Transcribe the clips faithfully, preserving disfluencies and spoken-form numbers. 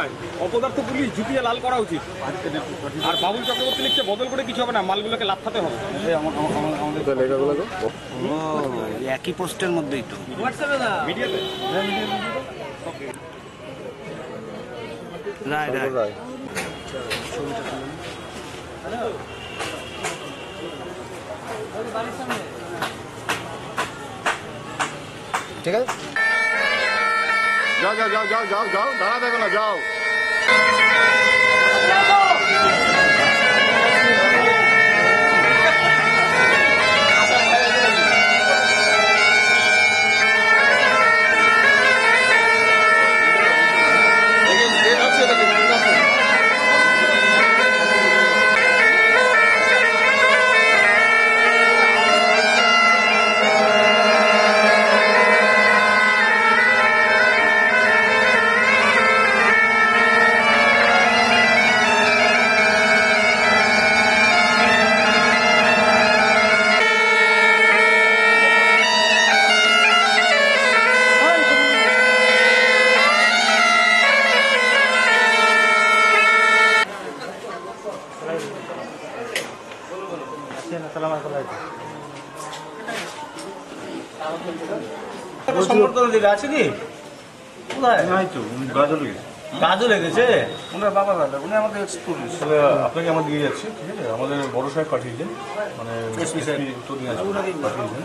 নয়, অপদার্থ পুলিশ জুতিয়ে লাল করা উচিত। আর বাবুল চক্রবর্তী লিখছে বদল করে কিছু হবে না, মালগুলোকে লাফাতে হবে। একই পোস্টের মধ্যেই তো মিডিয়াতে রায় রায় ঠিক আছে, যাও যাও যাও যাও যাও যাও দাঁড়া দেখো না, যাও। সম্বর্ধনা দিলে আছে কি? কোথায়? নাই তো, গাজল গেছে। গাজও লেগেছে? ওনার বাবা দাদা, উনি আমাদের পুলিশ। আপনাকে আমরা দিয়ে যাচ্ছি, ঠিক আছে? আমাদের বড় সাহেব পাঠিয়েছেন, মানে উত্তর দিনাজপুর পাঠিয়েছেন।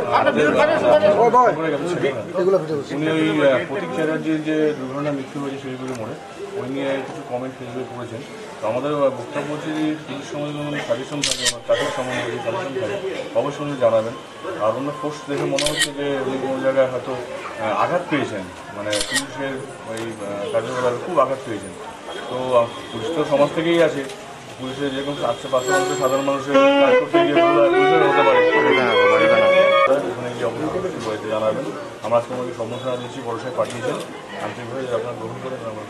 উনি ওই প্রতীক চ্যাটার্জির যে দুর্ঘটনা মৃত্যু হয়েছে শিলিগুড়ি মোড়ে, ওই নিয়ে কিছু কমেন্ট ফেসবুকে করেছেন। তো আমাদের বক্তব্য হচ্ছে যে পুলিশ সমাজে কোনো সাজেশন থাকে, ওনার কাজের সম্বন্ধে যদি সাজেশন থাকে অবশ্যই উনি জানাবেন। আর ওনার পোস্ট দেখে মনে হচ্ছে যে উনি কোনো জায়গায় হয়তো আঘাত পেয়েছেন, মানে পুলিশের ওই কার্যকলাপে খুব আঘাত পেয়েছেন। তো পুলিশ তো সমাজ থেকেই আছে, পুলিশের যেরকম আশেপাশে মানুষের সাধারণ মানুষের কাজ করতে গিয়ে পুলিশের হতে পারে, ওখানে গিয়ে অবশ্যই জানাবেন। আমরা আজকে আমাকে সম্মুখীন দিচ্ছি, বড় সাহেব পাঠিয়েছেন, আন্তরিকভাবে আপনারা গ্রহণ করেন। আমরা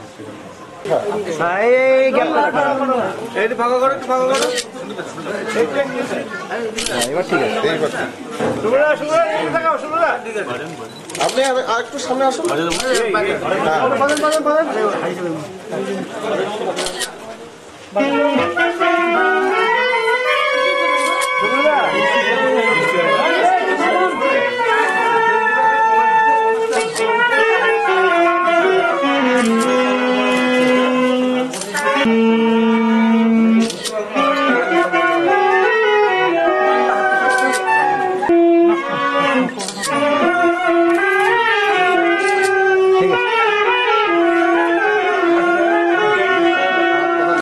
এবার ঠিক আছে, আপনি আর একটু সামনে আসুন। হ্যাঁ